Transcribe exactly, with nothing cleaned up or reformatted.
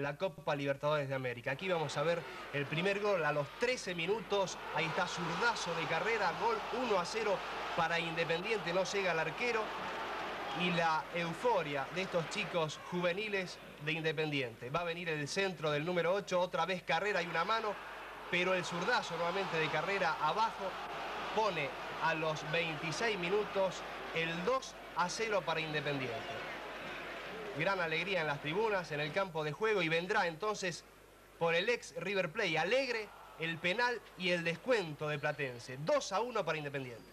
en la Copa Libertadores de América. Aquí vamos a ver el primer gol a los trece minutos. Ahí está, zurdazo de Carrera, gol uno a cero para Independiente, no llega al arquero. Y la euforia de estos chicos juveniles de Independiente. Va a venir el centro del número ocho, otra vez Carrera y una mano, pero el zurdazo nuevamente de Carrera abajo pone a los veintiséis minutos el dos a cero para Independiente. Gran alegría en las tribunas, en el campo de juego, y vendrá entonces por el ex River Plate Alegre el penal y el descuento de Platense. dos a uno para Independiente.